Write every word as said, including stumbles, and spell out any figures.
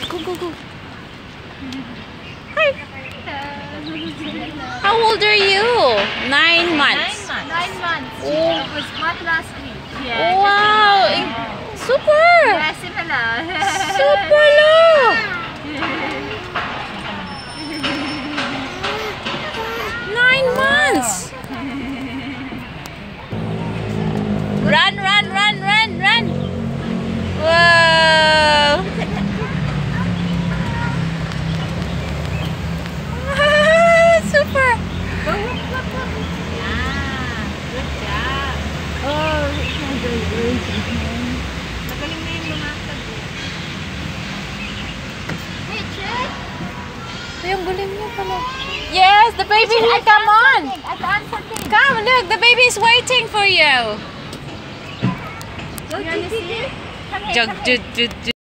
Go, go, go. Hi. How old are you? Nine months. Nine months. Nine months. Oh. It was hot last week. Yeah. Wow. Super. Yeah, similar. Super low. Nine months. Run, run, run, run, run. Whoa. Super. Yeah. Good job. Oh, it's not very good. Magaling na yung lumakad. Hey, check. Yung galing niya pala. Yes, the baby. I come on. I found something. Come, look, the baby is waiting for you. Go, Gigi. Come here, Jug, come here. jug, jug, jug.